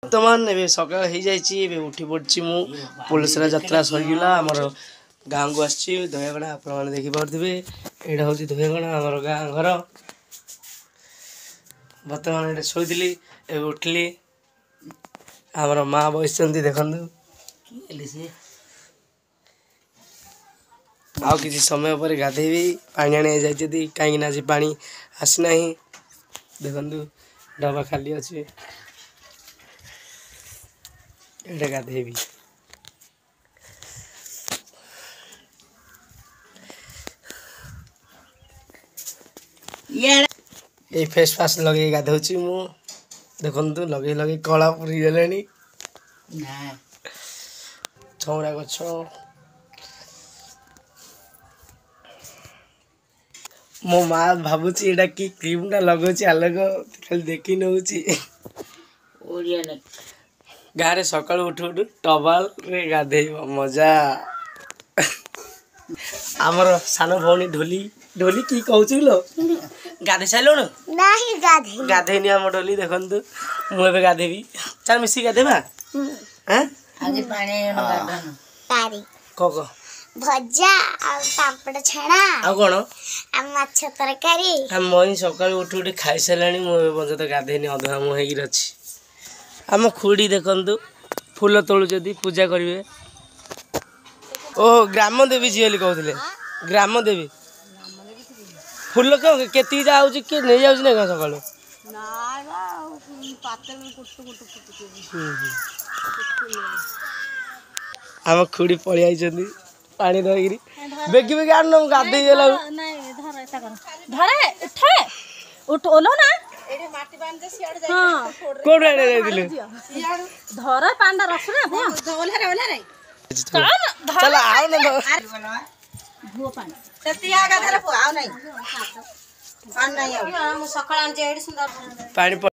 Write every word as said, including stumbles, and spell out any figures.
बर्तमान ए सकाळ हो जाए उठी पड़ी मु पुलिसरा यात्रा सरगला आमर गाँव को आसी दयागणा आपण मैंने देखिपे यहाँ हूँ दयागणा आमर गाँ घर बर्तमान ये शोली ए उठली आमर माँ बस देखु आ किसी समय पर गाधेबी पानी आने जाइए कहीं आज पा आसीना देखु डबा खाली अच्छे ये गाधेबी ये फेस वाश लगे गाधोची मु देखु लगे लगे कला पुरी गले चौरा गछ मो माँ भावुची एटा कि क्रीम टा लगोची आलोक खाली देखी नौ गाँव सका उठु उठु टबाल रे गाधे मजा आमर सान भौणी ढोली ढोली की कहूँ लो गाधे सारे गाधेनी आम ढोली देखु मुझे गाधेबी चल मिसी गाधेबा कक भजा पापड़ छाणा आ कौन माछ तरकारी मई सका उठी उठी खाई सारा मुझे तो गाधेनी अधुआ मुझे अच्छी आम खुड़ी देखु फूल तोलुं पूजा करेंगे ओ ग्राम देवी जी कहते ग्राम देवी फूल क्यों के जाऊँ किए नहीं जाऊँ ना सका आम खुड़ी पलि आई पानी धरिकी बेगी बेगी आन गाधे गला कौन धर पांडा रख चल आओ ना सकाळ पानी